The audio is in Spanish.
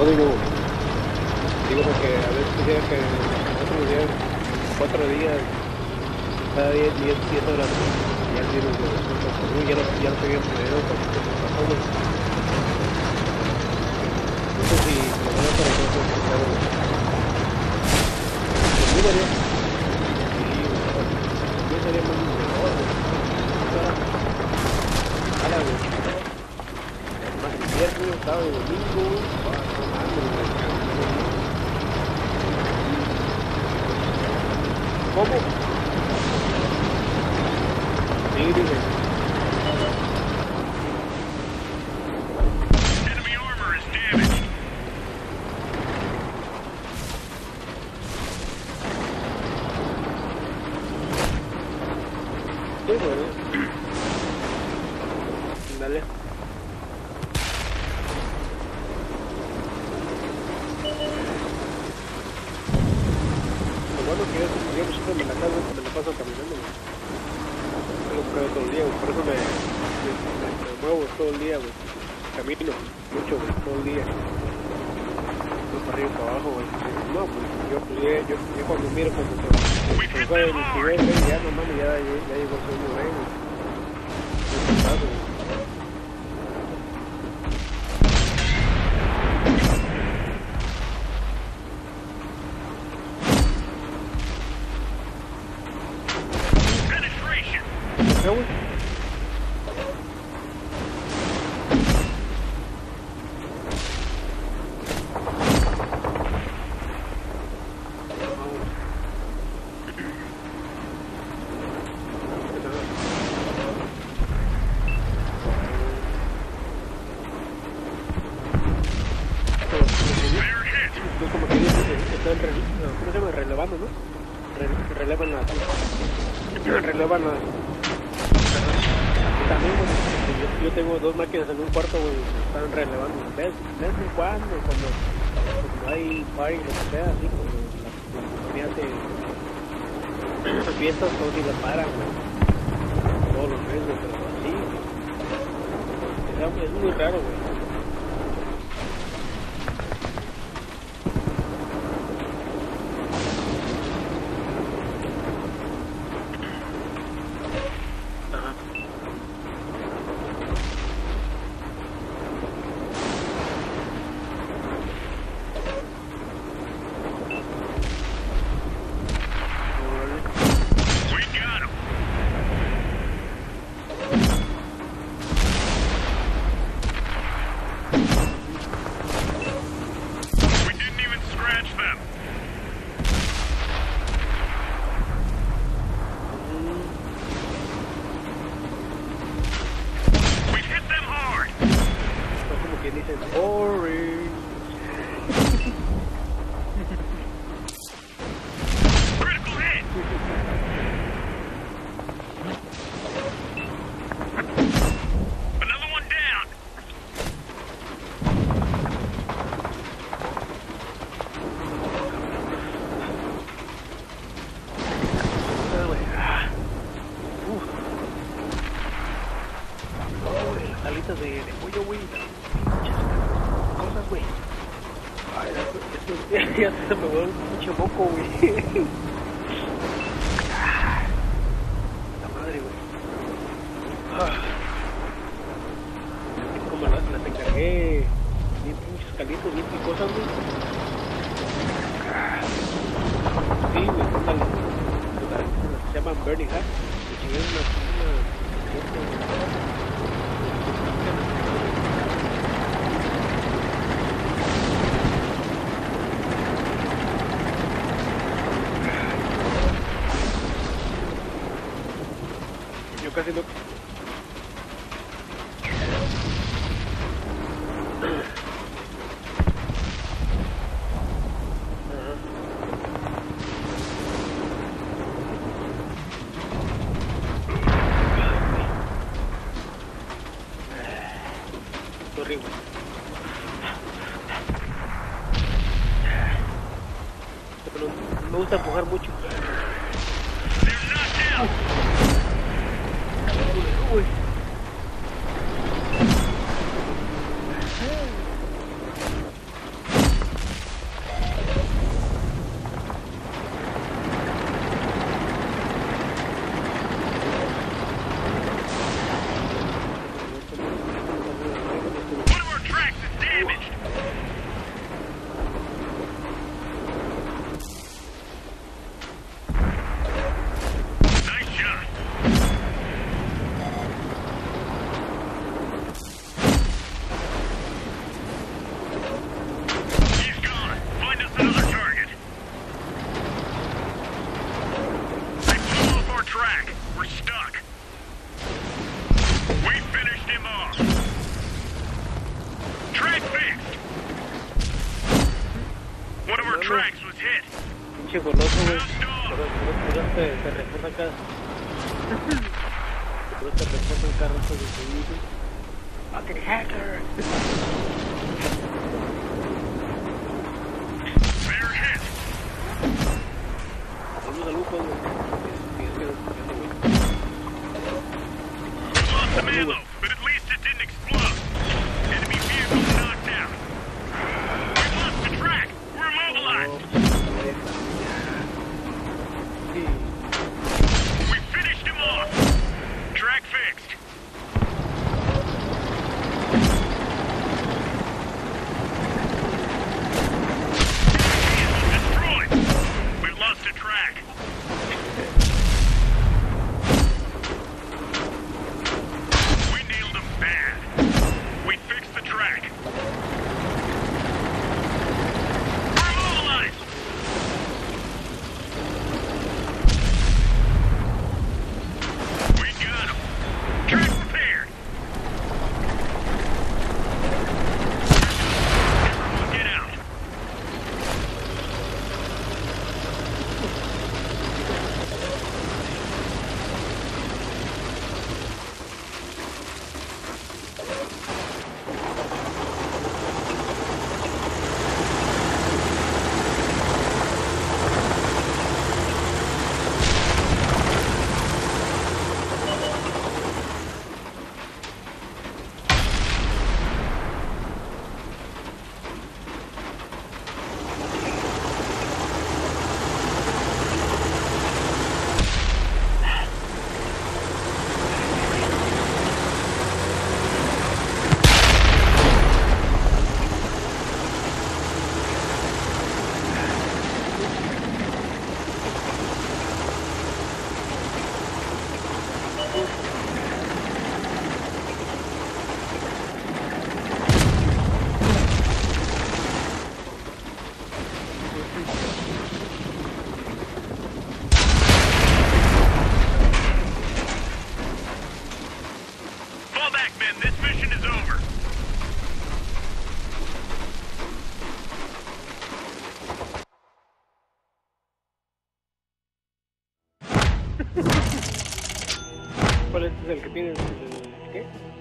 No digo porque a veces quisiera que otros días, 4 días, cada día 10 horas, ya el virus de ya no pegué en febrero cuando se pasó, güey. No sé si lo voy a para nosotros, claro. Mira, yo sería muy mejor, güey. Ahora, güey. Más el viernes, sábado y domingo. ¿Cómo? Sí, dime. Enemy armor is damaged. Sí, bueno. Dale. Lo bueno que yo siempre me la paso caminando, güey. Es lo que hago todo el día, güey. Por eso me muevo todo el día, güey. Camino mucho, güey, todo el día. Voy para arriba y para abajo, güey. No, pues yo cuando miro cuando se fue el nivel, ya no mames, ya llegó el sueño, güey. Estoy cansado, güey. Penetration. ¿Qué, güey? Pues como que ellos están ¿cómo se llama? Relevando, ¿no? Relevan las también, güey. Yo tengo 2 máquinas en un cuarto, güey, están relevando. ¿Ves en cuando hay party, lo que sea, así, cuando la compañía hace fiestas, todos sí la paran, güey. Todos los meses, pero así. Es muy raro, güey. Dicen boring. Critical hit. Another one down. Las alitas de pollo, güey. Cosas, güey. Ay, ya se me vuelve un pinche moco, güey. La madre, güey. Como las encargué bien pinches calientes, bien picosas, güey. Sí, güey, ándale. Se llaman Burning Hat. Me chingué una casi no. Horrible. Pero me gusta empujar mucho. Uy. pinche goloso, güey. Pero te refuerza acá. Pero te refuerza el carro de tu hijo. ¡Fucking hacker! They're hit. Saludos a Lucas, güey. We lost some ammo, but at least it didn't explode. Enemy vehicle knocked out. We lost the track. We're immobilized. We finished him off. Track fixed. Vehicle destroyed. We've lost a track. We nailed him bad. We fixed the track. We're immobilized. We got him. Track repaired. Everyone get out. Fall back, men. This mission is over. ¿Cuál es el que tienes? ¿Qué?